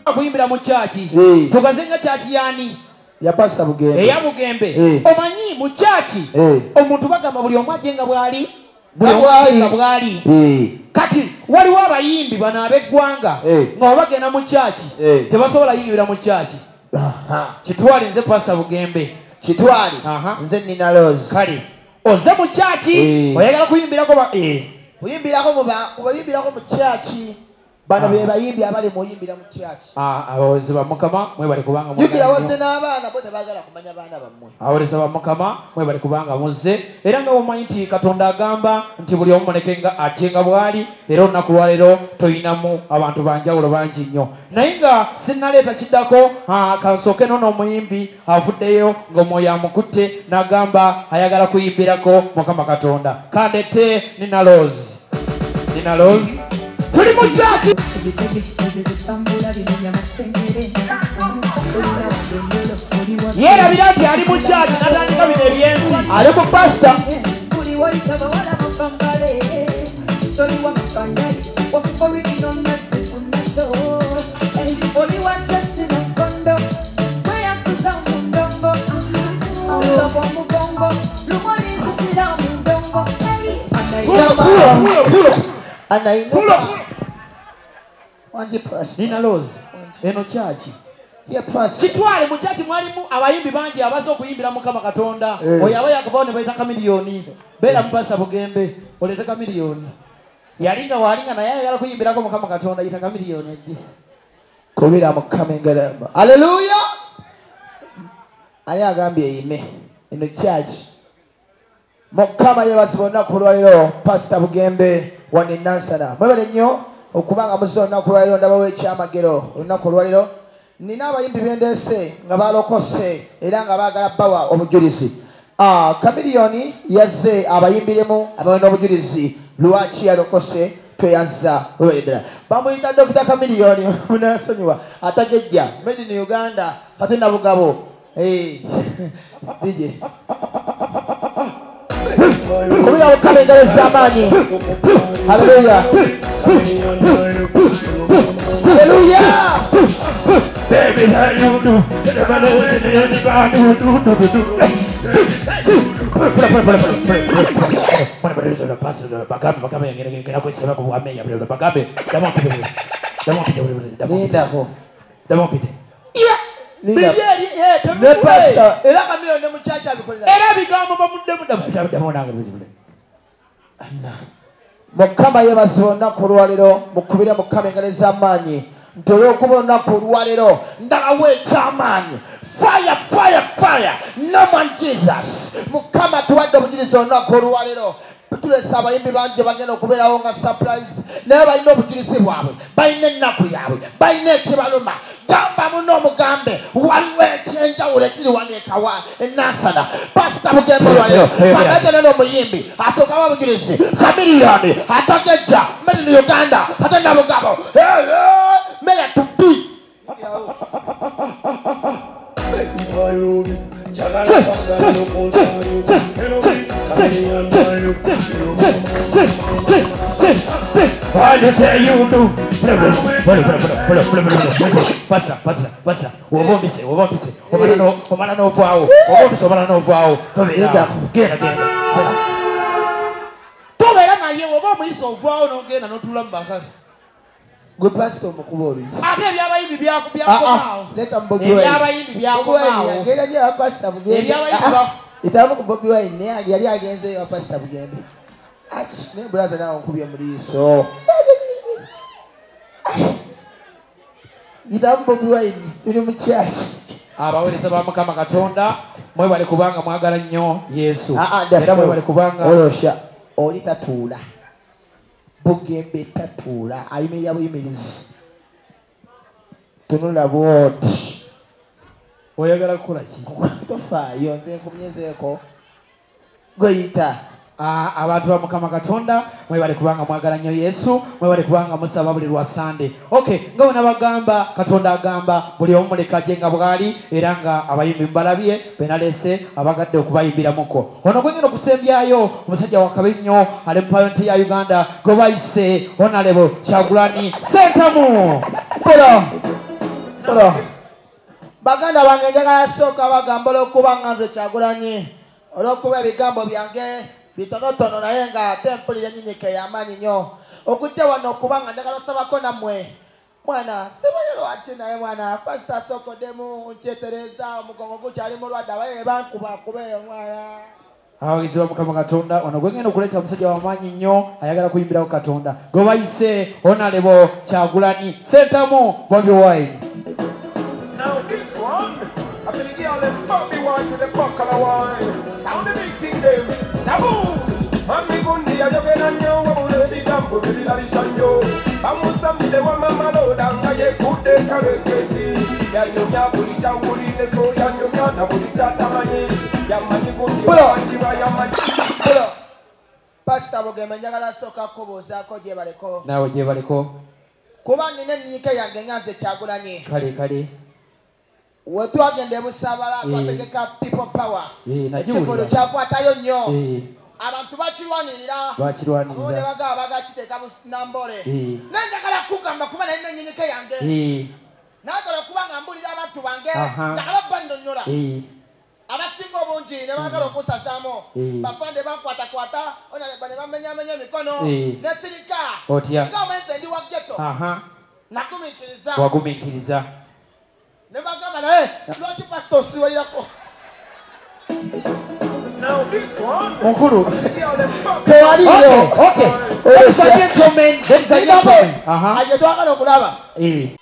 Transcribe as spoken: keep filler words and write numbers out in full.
kuyimbira mu chachi tukazenga chachi yani ya Pastor Bugembe eya Bugembe omanyi mu chachi omuntu bagamba buli omwe ajenga bwali buli omwe bwali kati waliwo abayimbi bano ab'eggwanga nga bagenda mu chachi tebasobola yimbira mu chachi kitwale nze Pastor Bugembe kitwale nze Nina Rose kale oze mu chachi oyagala kuyimbirako ba eh kuyimbirako mu kuyimbirako mu chachi bano be bayimbi abali mu yimbira mu chachi ah abawozi ba Mukama mwe bali kubanga mu yimbira wose n'abaana bo tebagala kumanya baana bammwe abawozi ba Mukama mwe bali kubanga muze era nga omanyi nti Katonda agamba nti buli omu mulekenga ajenga bwali era olunaku lwaleero toyinamu abantu banjawulo bangi nnyo naye nga sinnaleeta kiddako kansooke nono omuyimbi avuddeyo ng'omwoyo amukutte n'agamba ayagala kuyimbirako Mukama Katonda kandete Nina Rose Nina Rose tuli mu chachi yerabira nti ali mu chachi natandika bino ebyensi ali ku Pastor anainuka wanje Pastor Nina Rose eno chachi ya Pastor kitwale mu chachi mwalimu abayimbi bangi abazo kuyimbira Mukama Katonda oyo aba yakavone baita miliyoni bera mu Pastor Bugembe oleta miliyoni yalinga walinga na yaya yala kuyimbirako Mukama Katonda yitaka miliyoni ejje kubira Mukama engaramba haleluya ali agambye yime eno chachi Mukama yebasibona kulwaliro Pastor Bugembe wani Nansana mwebale nnyo okubanga muzonna kulwaliro ndabawo ekyamagero olunaku lwaliro nina abayimbi bendese nga balokose era nga baagala bawa obujulizi ah kamiliyoni yazze abayimbiremu abawe n'obujulizi lwaki yalokose tweyanza weweredera bamuyita Dokita Kamiliyoni munasonyiwa atajejja made in Uganda ate na Bugabo eh D J kubira ukabengere zamani haleluya haleluya baby how you do Linda ne Pastor era kamiliyoni mu church abikolera era bigambo bamudde mudde Anna Mukama yebazibona ku lwaliro mukubira Mukama engalo z'amaanyi ntolo okubona ku lwaliro ndawe ekyamaanyi fire fire fire no man Jesus Mukama tuwadde obujulizi olunaku olwaliro tulesa abayimbi bangi bagenda okubeerawo nga surprise naye balina obujulizi bwabwe balina ennaku yaabwe balina ekibaluma gamba muno omugambe waliwo ekyenjawulo ekiri waleekawa enansana Pastor Bugembe lwaliro agatene n'omuyimbi asookawo obujulizi Kamiliyoni atagejja made in Uganda ate na Bugabo meya tupi What you say you do? Passa, passa, passa. O vou me ser, o vou me ser. O mano, o mano não voa. O vou me ser, o mano não voa. Tô vendo. Queira, queira. Tô vendo na eu, o vou me ser, o voa não queira, não tu lamba. Good Pastor Mukubori. Ate byabayimbi byako byako nawo. Leta Mbobi Wine. Byabayimbi byako nawo. Ngera je Pastor Bugembe. Byabayimbi byako. Itamu ku Mbobi Wine ne yali agenze ya Pastor Bugembe. Ach, ne brother nawo nkubye muliso. Itamu Mbobi Wine tuli mu church. Abawereza ba Mukama Katonda mwe bali kubanga mwagala nnyo Yesu. Era mwe bali kubanga olosha oli tatuula. Bugembe tatuula ayimirira buyimirizi tunula bwoti oyagala kukola ki tofaayo nze nkumyezeeko gweyita abantu ba Mukama Katonda mwe bali kubanga mwagala nnyo Yesu mwe bali kubanga musaba buli lwa Sunday okay nga bwe nabagamba Katonda agamba buli omu muleka ajenga bwali era nga abayimbi mbalabye benalese abagadde okubayimbiramuko ono gwengera okusembyayo omusajja wa Kabinyo ali mu parliament ya Uganda gwe bayise Honorable Kyagulanyi Ssentamu kola baganda bange njagala sooka bagamba olw'okuba nga nze Kyagulanyi olw'okuba ebigambo byange bitonotono naye nga ate mpulira ennyinike y'amaanyi nnyo okujja wano okuba nga njagala osabako nammwe mwana simanyi lwaki naye mwana pasita asookoddemu nkyetereza omugongo gukyali mulwadde abaye bankubakube mwana abagizi ba Mukama Katonda ono gwe ngenda okuleeta omusajja w'amaanyi nnyo ayagala kuyimbirawo Katonda gwe bayise Honorable Kyagulanyi Ssentamu Bobi Wine. Now this one, I feel the girl them Bobby Wine with the buckle of wine. Sound the big thing them, taboo. And me gundi ya yo gena nyo, wabule di gambo di la lishanyo. Bamusa mi de wa mama lo danga ye kude kare kesi. Ya nyo nya buli changuli ne ko ya nyo nya na buli chata mani. Ya mani gundi wa mani wa ya mani. Hello. Pastor Bogema njagala soka kubuuzaako gye baliko. Naawe gye baliko. Kuba nina ennyike yange nga nze Kyagulanyi. Kale kale. We twagenda e Busaabala twategeka people power. Ekikolo kyakwatayo nnyo. Abantu bakirwanirira. Bakirwanirira. Abone bagaba bagakiteeka Nambole. Naye njagala kugamba kuba nalina ennyike yange. Naagala okuba nga mbulira abantu bange. Njagala bannonyolwa. Abasinga obungi ne baagala okusasaamu. Bafande bankwatakwata ne bamenyamenya emikono ne sirika. Otya. Nga omenze ndi wa ghetto. Nagumiikiriza. Wagumiikiriza. Ne bagamba naye lwaki pasita osiwalirako. Now this one, Mukulu. Tewaliyo. Okay. Ladies and gentlemen. Ladies and gentlemen. Aje twagala okulaba. Eh.